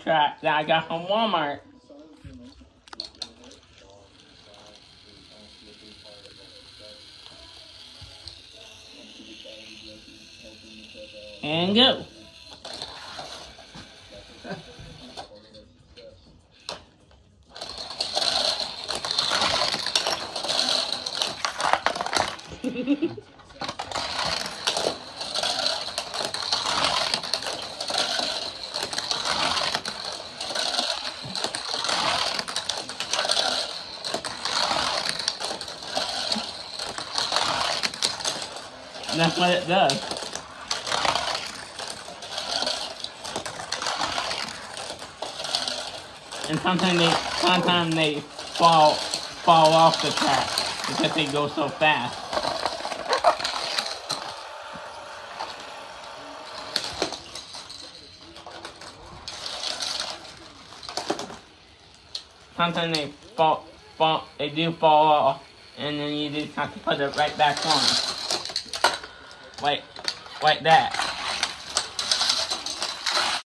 track that I got from Walmart. And go. That's what it does. And sometimes they fall off the track because they go so fast. Sometimes they do fall off, and then you just have to put it right back on. Like that.